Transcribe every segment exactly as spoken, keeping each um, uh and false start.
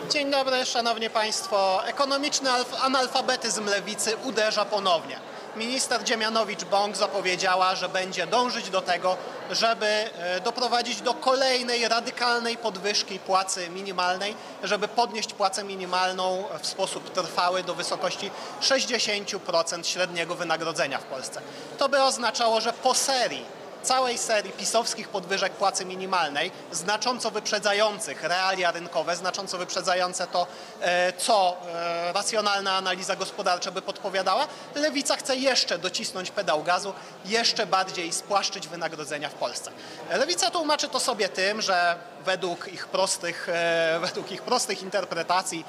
Dzień dobry, szanowni państwo. Ekonomiczny analfabetyzm lewicy uderza ponownie. Minister Dziemianowicz-Bąk zapowiedziała, że będzie dążyć do tego, żeby doprowadzić do kolejnej radykalnej podwyżki płacy minimalnej, żeby podnieść płacę minimalną w sposób trwały do wysokości sześćdziesięciu procent średniego wynagrodzenia w Polsce. To by oznaczało, że po serii całej serii pisowskich podwyżek płacy minimalnej, znacząco wyprzedzających realia rynkowe, znacząco wyprzedzające to, co racjonalna analiza gospodarcza by podpowiadała, lewica chce jeszcze docisnąć pedał gazu, jeszcze bardziej spłaszczyć wynagrodzenia w Polsce. Lewica tłumaczy to sobie tym, że według ich prostych, według ich prostych interpretacji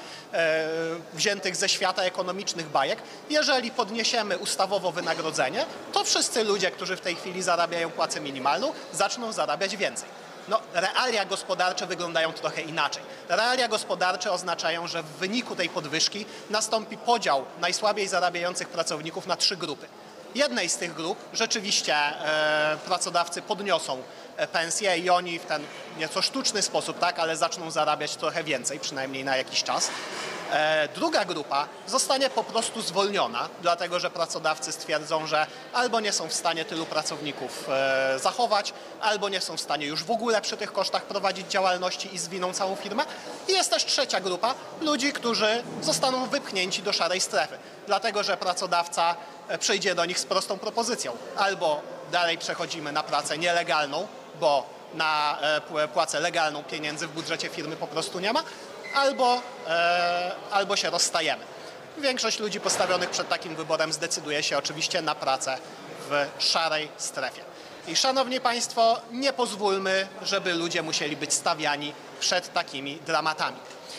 wziętych ze świata ekonomicznych bajek, jeżeli podniesiemy ustawowo wynagrodzenie, to wszyscy ludzie, którzy w tej chwili zarabiają płacę minimalną, zaczną zarabiać więcej. No, realia gospodarcze wyglądają trochę inaczej. Realia gospodarcze oznaczają, że w wyniku tej podwyżki nastąpi podział najsłabiej zarabiających pracowników na trzy grupy. Jednej z tych grup rzeczywiście e, pracodawcy podniosą pensje i oni w ten nieco sztuczny sposób, tak, ale zaczną zarabiać trochę więcej, przynajmniej na jakiś czas. E, druga grupa zostanie po prostu zwolniona, dlatego że pracodawcy stwierdzą, że albo nie są w stanie tylu pracowników e, zachować, albo nie są w stanie już w ogóle przy tych kosztach prowadzić działalności i zwiną całą firmę. I jest też trzecia grupa ludzi, którzy zostaną wypchnięci do szarej strefy, dlatego że pracodawca przyjdzie do nich z prostą propozycją. Albo dalej przechodzimy na pracę nielegalną, bo na płacę legalną pieniędzy w budżecie firmy po prostu nie ma, albo, e, albo się rozstajemy. Większość ludzi postawionych przed takim wyborem zdecyduje się oczywiście na pracę w szarej strefie. I szanowni państwo, nie pozwólmy, żeby ludzie musieli być stawiani przed takimi dramatami.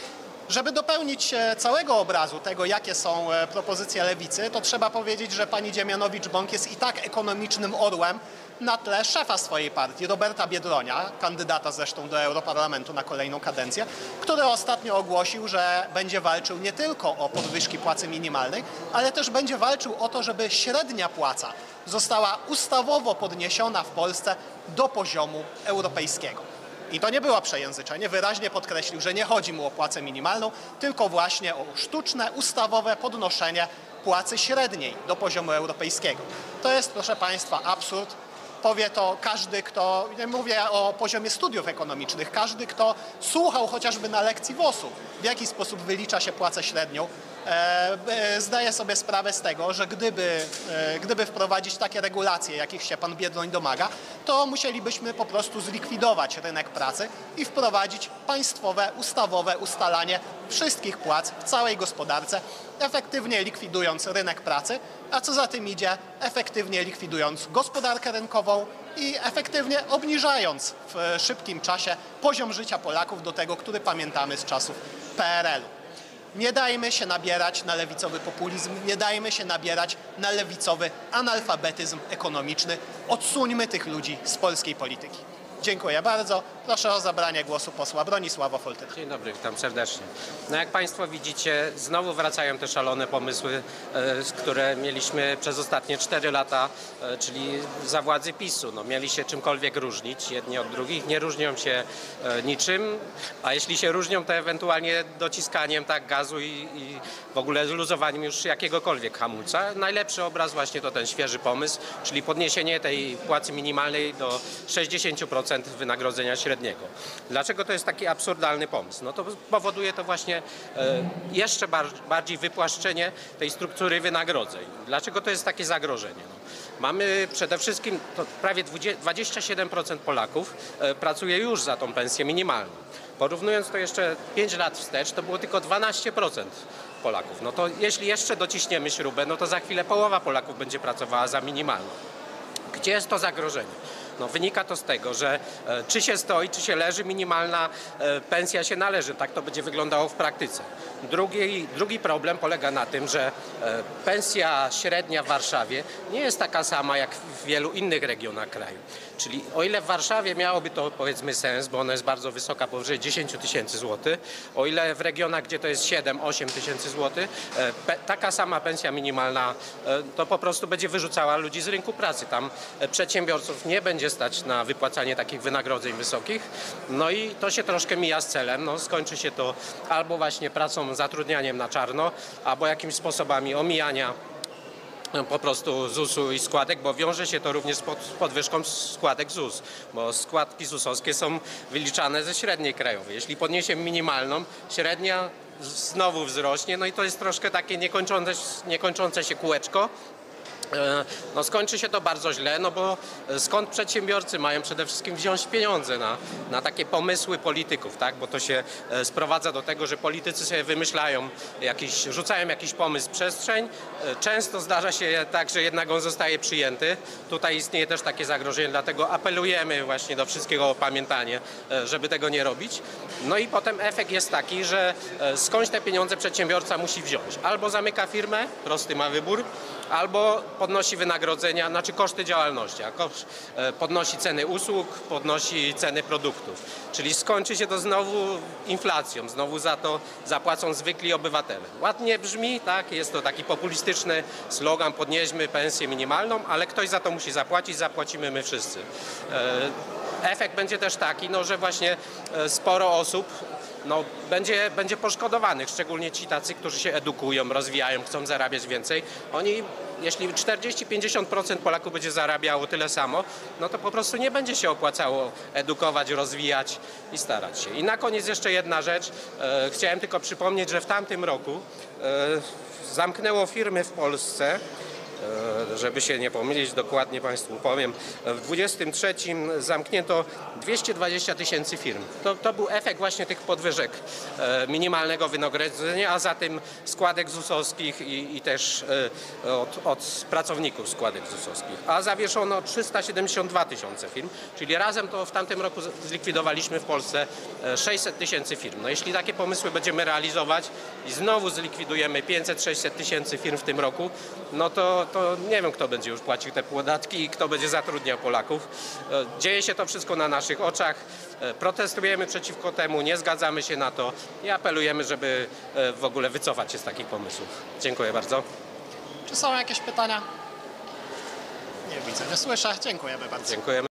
Żeby dopełnić całego obrazu tego, jakie są propozycje lewicy, to trzeba powiedzieć, że pani Dziemianowicz-Bąk jest i tak ekonomicznym orłem na tle szefa swojej partii, Roberta Biedronia, kandydata zresztą do Europarlamentu na kolejną kadencję, który ostatnio ogłosił, że będzie walczył nie tylko o podwyżki płacy minimalnej, ale też będzie walczył o to, żeby średnia płaca została ustawowo podniesiona w Polsce do poziomu europejskiego. I to nie było przejęzyczenie, wyraźnie podkreślił, że nie chodzi mu o płacę minimalną, tylko właśnie o sztuczne, ustawowe podnoszenie płacy średniej do poziomu europejskiego. To jest, proszę państwa, absurd. Powie to każdy, kto, nie mówię o poziomie studiów ekonomicznych, każdy, kto słuchał chociażby na lekcji W O S-u, w jaki sposób wylicza się płacę średnią, e, zdaje sobie sprawę z tego, że gdyby, e, gdyby wprowadzić takie regulacje, jakich się pan Biedroń domaga, to musielibyśmy po prostu zlikwidować rynek pracy i wprowadzić państwowe, ustawowe ustalanie wszystkich płac w całej gospodarce, efektywnie likwidując rynek pracy, a co za tym idzie, efektywnie likwidując gospodarkę rynkową i efektywnie obniżając w szybkim czasie poziom życia Polaków do tego, który pamiętamy z czasów P R L-u. Nie dajmy się nabierać na lewicowy populizm, nie dajmy się nabierać na lewicowy analfabetyzm ekonomiczny. Odsuńmy tych ludzi z polskiej polityki. Dziękuję bardzo. Proszę o zabranie głosu posła Bronisława Foltyny. Dzień dobry, witam serdecznie. No jak państwo widzicie, znowu wracają te szalone pomysły, e, które mieliśmy przez ostatnie cztery lata, e, czyli za władzy PiSu. No, mieli się czymkolwiek różnić, jedni od drugich, nie różnią się e, niczym, a jeśli się różnią, to ewentualnie dociskaniem tak gazu i, i w ogóle luzowaniem już jakiegokolwiek hamulca. Najlepszy obraz właśnie to ten świeży pomysł, czyli podniesienie tej płacy minimalnej do sześćdziesięciu procent wynagrodzenia średniego. Dlaczego to jest taki absurdalny pomysł? No to powoduje to właśnie e, jeszcze bar bardziej wypłaszczenie tej struktury wynagrodzeń. Dlaczego to jest takie zagrożenie? No, mamy przede wszystkim, to prawie dwadzieścia siedem procent Polaków e, pracuje już za tą pensję minimalną. Porównując to jeszcze pięć lat wstecz, to było tylko dwanaście procent Polaków. No to jeśli jeszcze dociśniemy śrubę, no to za chwilę połowa Polaków będzie pracowała za minimalną. Gdzie jest to zagrożenie? No, wynika to z tego, że e, czy się stoi, czy się leży, minimalna e, pensja się należy. Tak to będzie wyglądało w praktyce. Drugi, drugi problem polega na tym, że e, pensja średnia w Warszawie nie jest taka sama jak w wielu innych regionach kraju. Czyli o ile w Warszawie miałoby to powiedzmy sens, bo ona jest bardzo wysoka, powyżej dziesięć tysięcy złotych, o ile w regionach, gdzie to jest siedem osiem tysięcy złotych, pe, taka sama pensja minimalna e, to po prostu będzie wyrzucała ludzi z rynku pracy. Tam e, przedsiębiorców nie będzie stać na wypłacanie takich wynagrodzeń wysokich. No i to się troszkę mija z celem. No, skończy się to albo właśnie pracą, zatrudnianiem na czarno, albo jakimiś sposobami omijania po prostu zusu i składek, bo wiąże się to również z pod, podwyżką składek ZUS, bo składki zusowskie są wyliczane ze średniej krajowej. Jeśli podniesiemy minimalną, średnia znowu wzrośnie, no i to jest troszkę takie niekończące, niekończące się kółeczko. No skończy się to bardzo źle, no bo skąd przedsiębiorcy mają przede wszystkim wziąć pieniądze na, na takie pomysły polityków, tak? Bo to się sprowadza do tego, że politycy sobie wymyślają jakiś, rzucają jakiś pomysł w przestrzeń. Często zdarza się tak, że jednak on zostaje przyjęty. Tutaj istnieje też takie zagrożenie, dlatego apelujemy właśnie do wszystkiego o pamiętanie, żeby tego nie robić. No i potem efekt jest taki, że skądś te pieniądze przedsiębiorca musi wziąć. Albo zamyka firmę, prosty ma wybór, albo podnosi wynagrodzenia, znaczy koszty działalności, a koszt, e, podnosi ceny usług, podnosi ceny produktów. Czyli skończy się to znowu inflacją, znowu za to zapłacą zwykli obywatele. Ładnie brzmi, tak, jest to taki populistyczny slogan, podnieśmy pensję minimalną, ale ktoś za to musi zapłacić, zapłacimy my wszyscy. E, efekt będzie też taki, no, że właśnie e, sporo osób no, będzie, będzie poszkodowanych, szczególnie ci tacy, którzy się edukują, rozwijają, chcą zarabiać więcej. Oni, jeśli czterdzieści do pięćdziesięciu procent Polaków będzie zarabiało tyle samo, no to po prostu nie będzie się opłacało edukować, rozwijać i starać się. I na koniec jeszcze jedna rzecz. E, chciałem tylko przypomnieć, że w tamtym roku e, zamknęło firmy w Polsce, żeby się nie pomylić, dokładnie Państwu powiem, w dwudziestym trzecim zamknięto dwieście dwadzieścia tysięcy firm. To, to był efekt właśnie tych podwyżek minimalnego wynagrodzenia, a zatem składek zusowskich i, i też od, od pracowników składek zusowskich. A zawieszono trzysta siedemdziesiąt dwa tysiące firm, czyli razem to w tamtym roku zlikwidowaliśmy w Polsce sześćset tysięcy firm. No jeśli takie pomysły będziemy realizować i znowu zlikwidujemy pięćset sześćset tysięcy firm w tym roku, no to to nie wiem, kto będzie już płacił te podatki i kto będzie zatrudniał Polaków. Dzieje się to wszystko na naszych oczach. Protestujemy przeciwko temu, nie zgadzamy się na to i apelujemy, żeby w ogóle wycofać się z takich pomysłów. Dziękuję bardzo. Czy są jakieś pytania? Nie widzę, nie słyszę. Dziękujemy bardzo. Dziękujemy.